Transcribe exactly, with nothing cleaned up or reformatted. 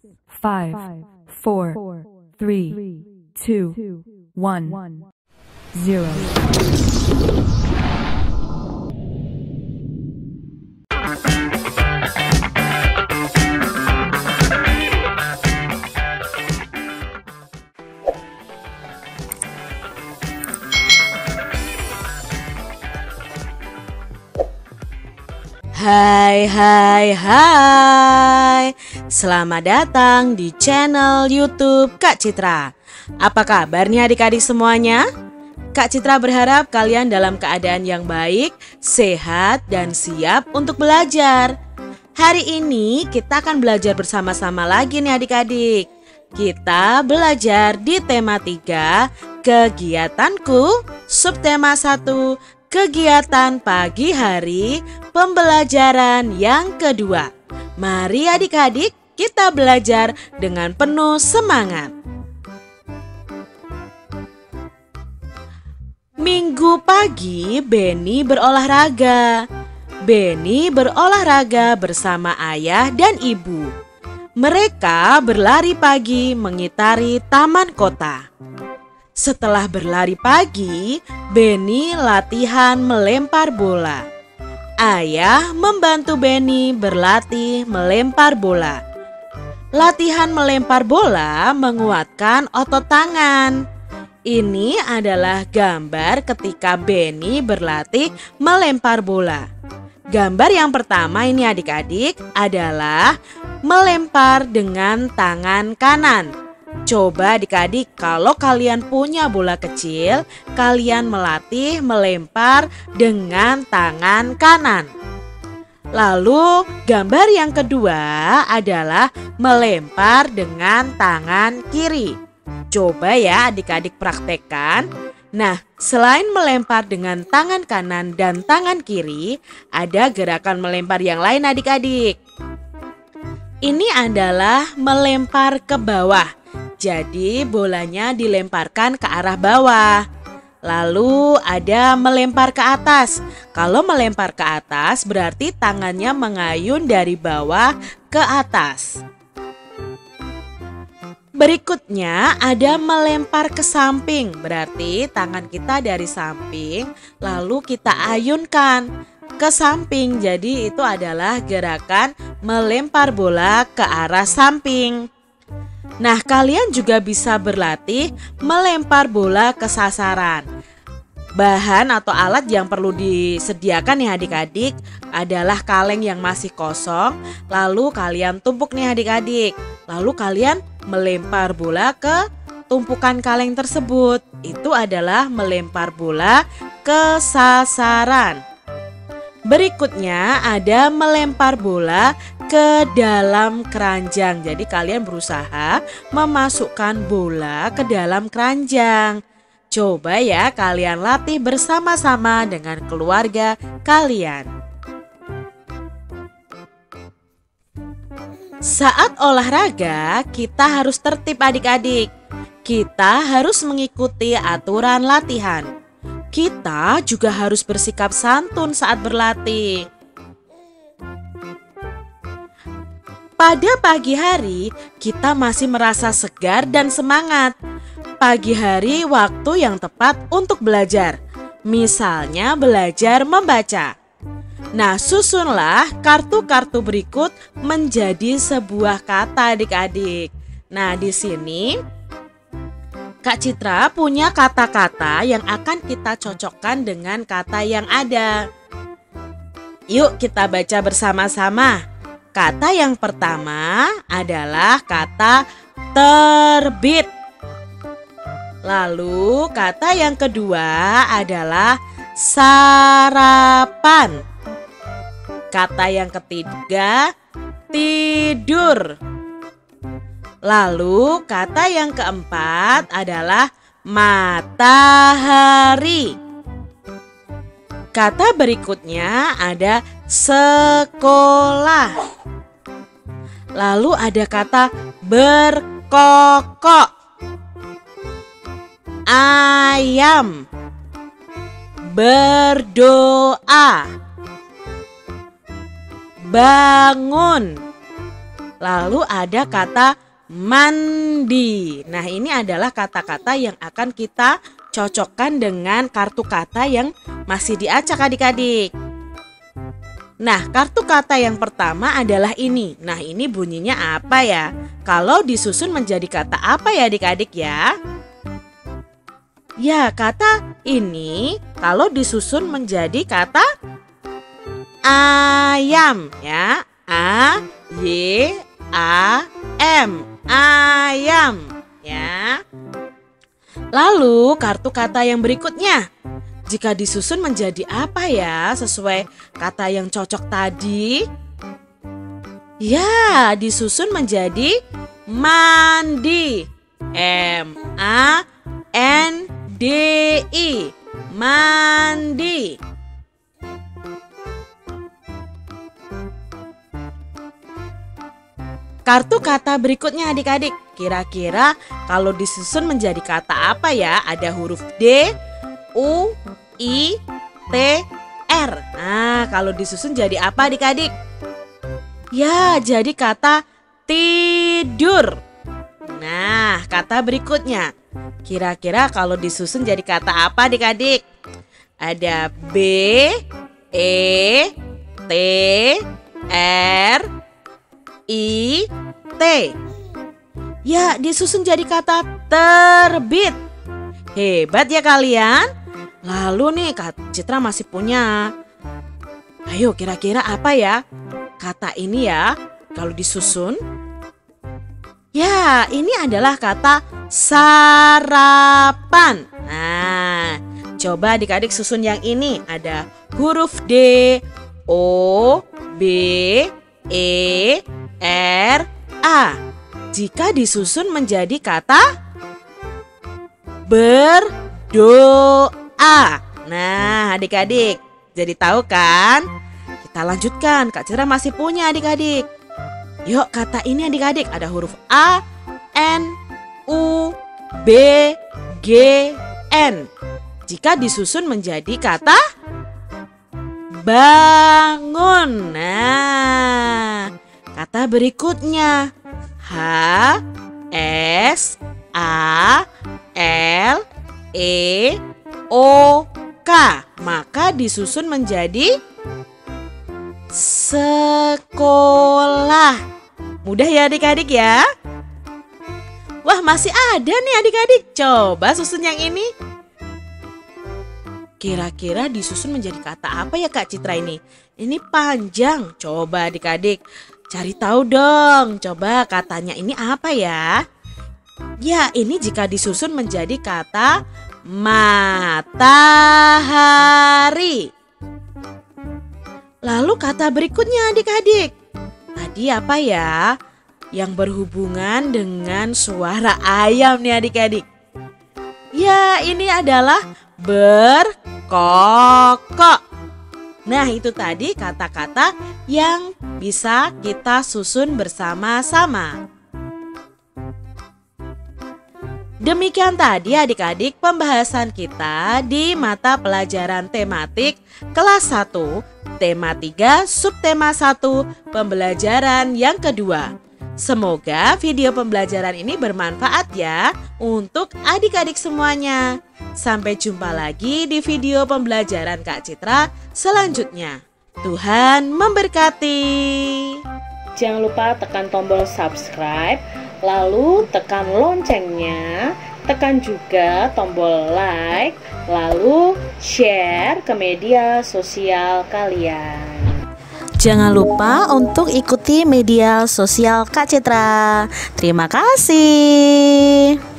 five, four, three, two, one, zero. Hai hai hai, selamat datang di channel YouTube Kak Citra. Apa kabar nih adik-adik semuanya? Kak Citra berharap kalian dalam keadaan yang baik, sehat, dan siap untuk belajar. Hari ini kita akan belajar bersama-sama lagi nih adik-adik. Kita belajar di tema tiga, kegiatanku, subtema satu, kegiatan pagi hari, pembelajaran yang kedua. Mari adik-adik kita belajar dengan penuh semangat. Minggu pagi Benny berolahraga. Benny berolahraga bersama ayah dan ibu. Mereka berlari pagi mengitari taman kota. Setelah berlari pagi, Benny latihan melempar bola. Ayah membantu Benny berlatih melempar bola. Latihan melempar bola menguatkan otot tangan. Ini adalah gambar ketika Benny berlatih melempar bola. Gambar yang pertama ini adik-adik adalah melempar dengan tangan kanan. Coba adik-adik, kalau kalian punya bola kecil, kalian melatih melempar dengan tangan kanan. Lalu gambar yang kedua adalah melempar dengan tangan kiri. Coba ya adik-adik praktekkan. Nah, selain melempar dengan tangan kanan dan tangan kiri, ada gerakan melempar yang lain adik-adik. Ini adalah melempar ke bawah. Jadi bolanya dilemparkan ke arah bawah. Lalu ada melempar ke atas. Kalau melempar ke atas berarti tangannya mengayun dari bawah ke atas. Berikutnya ada melempar ke samping. Berarti tangan kita dari samping lalu kita ayunkan ke samping. Jadi itu adalah gerakan melempar bola ke arah samping. Nah, kalian juga bisa berlatih melempar bola ke sasaran. Bahan atau alat yang perlu disediakan nih adik-adik adalah kaleng yang masih kosong. Lalu kalian tumpuk nih adik-adik. Lalu kalian melempar bola ke tumpukan kaleng tersebut. Itu adalah melempar bola ke sasaran. Berikutnya ada melempar bola ke dalam keranjang. Jadi kalian berusaha memasukkan bola ke dalam keranjang. Coba ya kalian latih bersama-sama dengan keluarga kalian. Saat olahraga kita harus tertib adik-adik. Kita harus mengikuti aturan latihan. Kita juga harus bersikap santun saat berlatih. Pada pagi hari, kita masih merasa segar dan semangat. Pagi hari waktu yang tepat untuk belajar. Misalnya belajar membaca. Nah, susunlah kartu-kartu berikut menjadi sebuah kata adik-adik. Nah, di sini Kak Citra punya kata-kata yang akan kita cocokkan dengan kata yang ada. Yuk kita baca bersama-sama. Kata yang pertama adalah kata terbit. Lalu kata yang kedua adalah sarapan. Kata yang ketiga tidur. Lalu kata yang keempat adalah matahari. Kata berikutnya ada sekolah. Lalu ada kata berkokok. Ayam. Berdoa. Bangun. Lalu ada kata mandi. Nah, ini adalah kata-kata yang akan kita cocokkan dengan kartu kata yang masih diacak adik-adik. Nah, kartu kata yang pertama adalah ini. Nah, ini bunyinya apa ya? Kalau disusun menjadi kata apa ya adik-adik ya? Ya, kata ini kalau disusun menjadi kata ayam ya. A Y A M. Ayam ya. Lalu kartu kata yang berikutnya, jika disusun menjadi apa ya sesuai kata yang cocok tadi? Ya, disusun menjadi mandi. M A N D I. Mandi. Kartu kata berikutnya adik-adik. Kira-kira kalau disusun menjadi kata apa ya? Ada huruf D, U, I, T, R. Nah, kalau disusun jadi apa adik-adik? Ya, jadi kata tidur. Nah, kata berikutnya. Kira-kira kalau disusun jadi kata apa adik-adik? Ada B, E, T, R, I, T. Ya, disusun jadi kata terbit. Hebat ya kalian. Lalu nih Kak Citra masih punya. Ayo kira-kira apa ya kata ini ya kalau disusun? Ya, ini adalah kata sarapan. Nah, coba adik-adik susun yang ini. Ada huruf D, O, B, E, R, A. Jika disusun menjadi kata berdoa. Nah, adik-adik jadi tahu kan? Kita lanjutkan. Kak Citra masih punya adik-adik. Yuk, kata ini adik-adik ada huruf A, N, U, B, G, N. Jika disusun menjadi kata bangun. Nah, kata berikutnya H, S, A, L, E, O, K. Maka disusun menjadi sekolah. Mudah ya adik-adik ya? Wah, masih ada nih adik-adik. Coba susun yang ini. Kira-kira disusun menjadi kata apa ya Kak Citra ini? Ini panjang. Coba adik-adik cari tahu dong. Coba katanya ini apa ya? Ya, ini jika disusun menjadi kata matahari. Lalu kata berikutnya adik-adik. Tadi apa ya? Yang berhubungan dengan suara ayam nih adik-adik. Ya, ini adalah berkokok. Nah, itu tadi kata-kata yang bisa kita susun bersama-sama. Demikian tadi adik-adik pembahasan kita di mata pelajaran tematik kelas satu, tema tiga, subtema satu, pembelajaran yang kedua. Semoga video pembelajaran ini bermanfaat ya untuk adik-adik semuanya. Sampai jumpa lagi di video pembelajaran Kak Citra selanjutnya. Tuhan memberkati. Jangan lupa tekan tombol subscribe, lalu tekan loncengnya, tekan juga tombol like, lalu share ke media sosial kalian. Jangan lupa untuk ikuti media sosial Kak Citra. Terima kasih.